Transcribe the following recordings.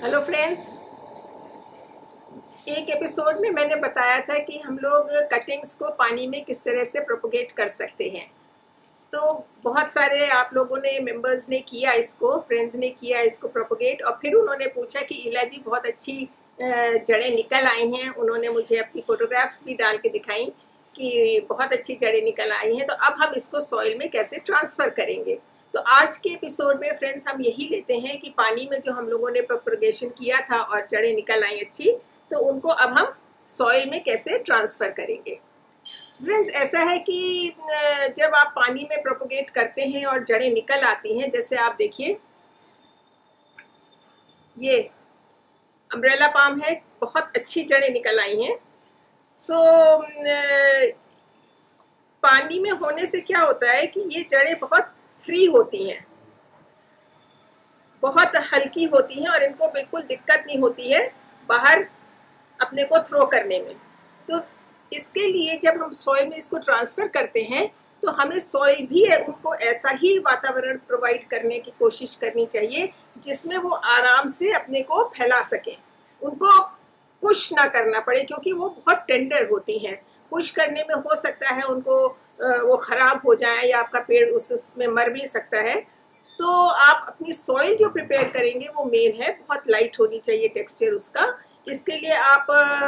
Hello friends, एक episode में मैंने बताया था कि हम लोग कटिंग्स को पानी में किस तरह से प्रोपोगेट कर सकते हैं। तो बहुत सारे आप लोगों ने मेंबर्स ने किया इसको, फ्रेंड्स ने किया इसको प्रोपोगेट, और फिर उन्होंने पूछा कि इला जी बहुत अच्छी जड़ें निकल आई हैं। उन्होंने मुझे अपनी फ़ोटोग्राफ्स भी डाल के दिखाई कि बहुत अच्छी जड़ें निकल आई हैं। तो अब हम इसको सॉइल में कैसे ट्रांसफ़र करेंगे। तो आज के एपिसोड में फ्रेंड्स हम यही लेते हैं कि पानी में जो हम लोगों ने प्रोपगेशन किया था और जड़ें निकल आई अच्छी, तो उनको अब हम सॉइल में कैसे ट्रांसफ़र करेंगे। फ्रेंड्स, ऐसा है कि जब आप पानी में प्रोपगेट करते हैं और जड़ें निकल आती हैं, जैसे आप देखिए ये अम्ब्रेला पाम है, बहुत अच्छी जड़ें निकल आई हैं। पानी में होने से क्या होता है कि ये जड़ें बहुत फ्री होती हैं, बहुत हल्की होती हैं और इनको बिल्कुल दिक्कत नहीं होती है बाहर अपने को थ्रो करने में। तो इसके लिए जब हम सॉइल में इसको ट्रांसफ़र करते हैं तो हमें सॉइल भी उनको ऐसा ही वातावरण प्रोवाइड करने की कोशिश करनी चाहिए जिसमें वो आराम से अपने को फैला सकें। उनको पुश ना करना पड़े, क्योंकि वो बहुत टेंडर होती हैं। पुश करने में हो सकता है उनको वो ख़राब हो जाए या आपका पेड़ उसमें मर भी सकता है। तो आप अपनी सॉइल जो प्रिपेयर करेंगे वो मेन है, बहुत लाइट होनी चाहिए टेक्सचर उसका। इसके लिए आप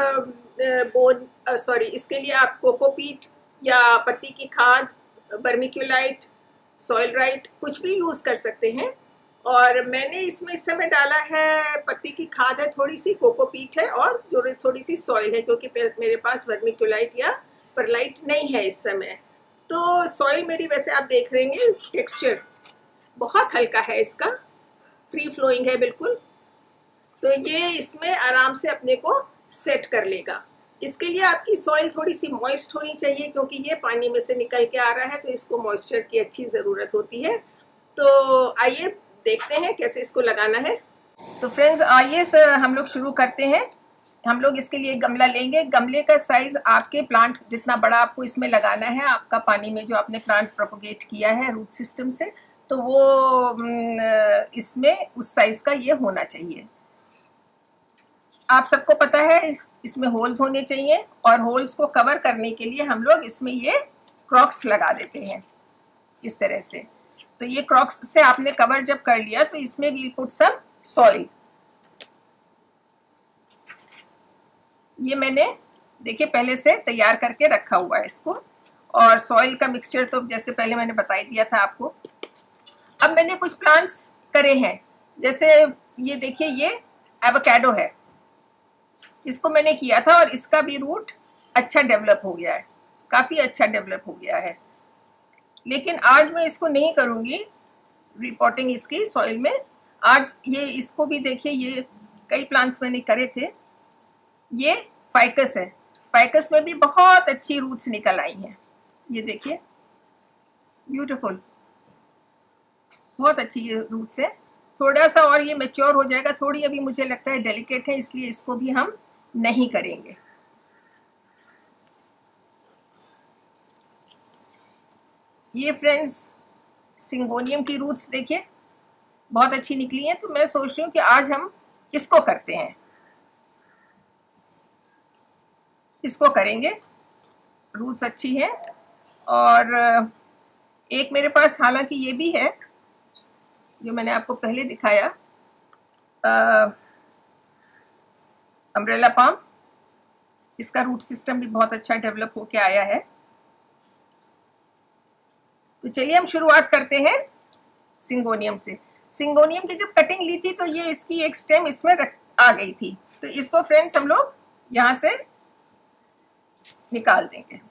इसके लिए आप कोकोपीट या पत्ती की खाद, वर्मिक्यूलाइट, सॉइल राइट कुछ भी यूज़ कर सकते हैं। और मैंने इसमें इस समय डाला है पत्ती की खाद है, थोड़ी सी कोकोपीट है और थोड़ी सी सॉइल है, क्योंकि मेरे पास वर्मिक्यूलाइट या परलाइट नहीं है इस समय। तो सॉइल मेरी, वैसे आप देख रहे हैं टेक्सचर बहुत हल्का है इसका, फ्री फ्लोइंग है बिल्कुल। तो ये इसमें आराम से अपने को सेट कर लेगा। इसके लिए आपकी सॉइल थोड़ी सी मॉइस्ट होनी चाहिए, क्योंकि ये पानी में से निकल के आ रहा है, तो इसको मॉइस्चर की अच्छी ज़रूरत होती है। तो आइए देखते हैं कैसे इसको लगाना है। तो फ्रेंड्स आइए हम लोग शुरू करते हैं। हम लोग इसके लिए गमला लेंगे। गमले का साइज़ आपके प्लांट जितना बड़ा आपको इसमें लगाना है, आपका पानी में जो आपने प्लांट प्रोपोगेट किया है रूट सिस्टम से, तो वो इसमें उस साइज़ का ये होना चाहिए। आप सबको पता है इसमें होल्स होने चाहिए, और होल्स को कवर करने के लिए हम लोग इसमें ये क्रॉक्स लगा देते हैं इस तरह से। तो ये क्रॉक्स से आपने कवर जब कर लिया तो इसमें वील पुट सम सॉइल। ये मैंने देखिए पहले से तैयार करके रखा हुआ है इसको, और सॉइल का मिक्सचर तो जैसे पहले मैंने बता ही दिया था आपको। अब मैंने कुछ प्लांट्स करे हैं, जैसे ये देखिए ये एवोकाडो है, इसको मैंने किया था और इसका भी रूट अच्छा डेवलप हो गया है, काफ़ी अच्छा डेवलप हो गया है। लेकिन आज मैं इसको नहीं करूँगी रिपोर्टिंग इसकी सॉइल में। आज ये इसको भी देखिए, ये कई प्लांट्स मैंने करे थे। ये फाइकस है, फाइकस में भी बहुत अच्छी रूट्स निकल आई हैं। ये देखिए ब्यूटीफुल, बहुत अच्छी ये रूट्स है। थोड़ा सा और ये मैच्योर हो जाएगा, थोड़ी अभी मुझे लगता है डेलिकेट है, इसलिए इसको भी हम नहीं करेंगे। ये फ्रेंड्स सिंगोनियम की रूट्स देखिए बहुत अच्छी निकली हैं, तो मैं सोच रही हूँ कि आज हम इसको करते हैं, इसको करेंगे। रूट्स अच्छी हैं। और एक मेरे पास हालांकि ये भी है जो मैंने आपको पहले दिखाया, अम्ब्रेला पाम, इसका रूट सिस्टम भी बहुत अच्छा डेवलप होके आया है। तो चलिए हम शुरुआत करते हैं सिंगोनियम से। सिंगोनियम की जब कटिंग ली थी तो ये इसकी एक स्टेम इसमें आ गई थी, तो इसको फ्रेंड्स हम लोग यहाँ से निकाल देंगे।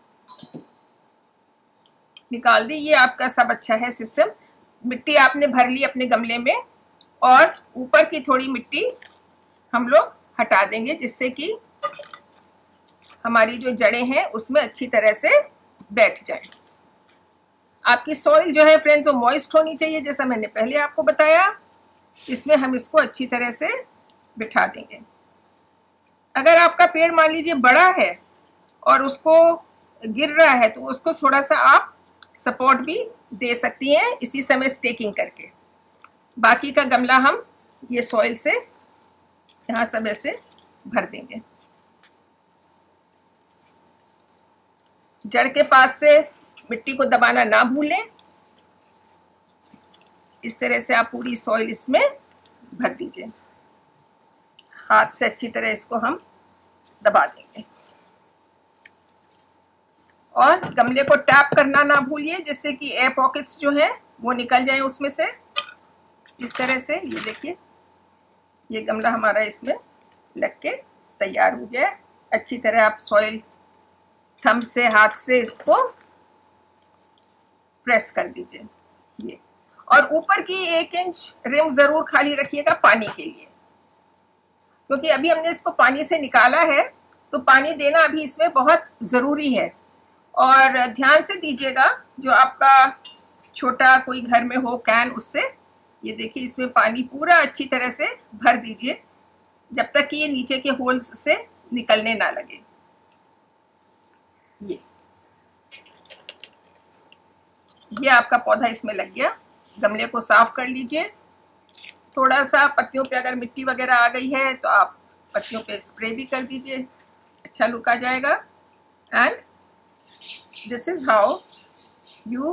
निकाल दी, ये आपका सब अच्छा है सिस्टम। मिट्टी आपने भर ली अपने गमले में, और ऊपर की थोड़ी मिट्टी हम लोग हटा देंगे, जिससे कि हमारी जो जड़ें हैं उसमें अच्छी तरह से बैठ जाए। आपकी सॉइल जो है फ्रेंड्स वो मॉइस्ट होनी चाहिए, जैसा मैंने पहले आपको बताया। इसमें हम इसको अच्छी तरह से बिठा देंगे। अगर आपका पेड़ मान लीजिए बड़ा है और उसको गिर रहा है, तो उसको थोड़ा सा आप सपोर्ट भी दे सकती हैं इसी समय स्टेकिंग करके। बाकी का गमला हम ये सॉइल से यहाँ सब ऐसे भर देंगे। जड़ के पास से मिट्टी को दबाना ना भूलें। इस तरह से आप पूरी सॉइल इसमें भर दीजिए। हाथ से अच्छी तरह इसको हम दबा देंगे और गमले को टैप करना ना भूलिए, जिससे कि एयर पॉकेट्स जो हैं वो निकल जाएं उसमें से। इस तरह से ये देखिए, ये गमला हमारा इसमें लग के तैयार हो गया है। अच्छी तरह आप सॉइल थंब से, हाथ से इसको प्रेस कर दीजिए ये। और ऊपर की 1 इंच रिम जरूर खाली रखिएगा पानी के लिए, क्योंकि अभी हमने इसको पानी से निकाला है, तो पानी देना अभी इसमें बहुत ज़रूरी है। और ध्यान से दीजिएगा, जो आपका छोटा कोई घर में हो कैन, उससे ये देखिए इसमें पानी पूरा अच्छी तरह से भर दीजिए, जब तक कि ये नीचे के होल्स से निकलने ना लगे। ये आपका पौधा इसमें लग गया। गमले को साफ कर लीजिए। थोड़ा सा पत्तियों पे अगर मिट्टी वगैरह आ गई है तो आप पत्तियों पे स्प्रे भी कर दीजिए, अच्छा लुक आ जाएगा। And this is how you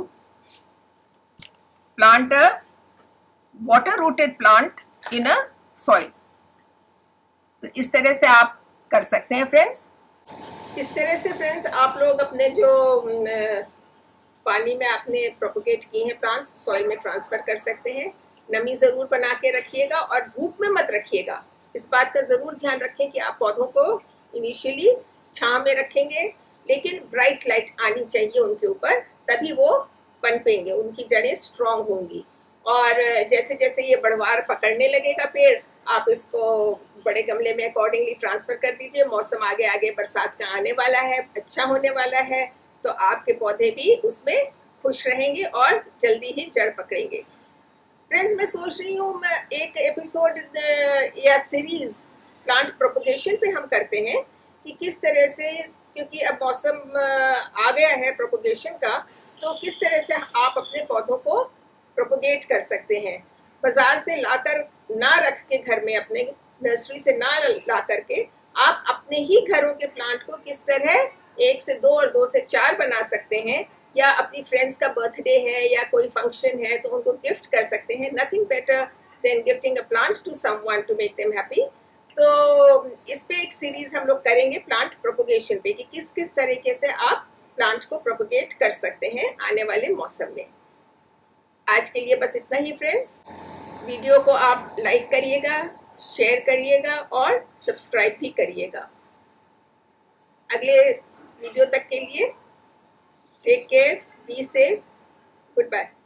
plant a water rooted plant in a soil. तो इस तरह से आप कर सकते हैं फ्रेंड्स। इस तरह से फ्रेंड्स आप लोग अपने जो पानी में आपने प्रोपोगेट किए हैं प्लांट्स, सॉइल में ट्रांसफर कर सकते हैं। नमी ज़रूर बना के रखिएगा और धूप में मत रखिएगा। इस बात का ज़रूर ध्यान रखें कि आप पौधों को इनिशियली छांव में रखेंगे, लेकिन ब्राइट लाइट आनी चाहिए उनके ऊपर, तभी वो पनपेंगे, उनकी जड़ें स्ट्रांग होंगी। और जैसे जैसे ये बढ़वार पकड़ने लगेगा पेड़, आप इसको बड़े गमले में अकॉर्डिंगली ट्रांसफ़र कर दीजिए। मौसम आगे आगे बरसात का आने वाला है, अच्छा होने वाला है, तो आपके पौधे भी उसमें खुश रहेंगे और जल्दी ही जड़ पकड़ेंगे। फ्रेंड्स, मैं सोच रही हूँ मैं एक एपिसोड या सीरीज प्लांट प्रोपोगेशन पे हम करते हैं कि किस तरह से, क्योंकि अब मौसम आ गया है प्रोपोगेशन का, तो किस तरह से आप अपने पौधों को प्रोपोगेट कर सकते हैं। बाजार से लाकर ना रख के, घर में अपने नर्सरी से ना ला करके, आप अपने ही घरों के प्लांट को किस तरह 1 से 2 और 2 से 4 बना सकते हैं, या अपनी फ्रेंड्स का बर्थडे है या कोई फंक्शन है तो उनको गिफ्ट कर सकते हैं। Nothing better than gifting a plant to someone to make them happy. तो इस पे एक सीरीज हम लोग करेंगे प्लांट प्रोपोगेशन पे, कि किस किस तरीके से आप प्लांट को प्रोपोगेट कर सकते हैं आने वाले मौसम में। आज के लिए बस इतना ही फ्रेंड्स। वीडियो को आप लाइक करिएगा, शेयर करिएगा और सब्सक्राइब भी करिएगा। अगले वीडियो तक के लिए take care, be safe, good bye.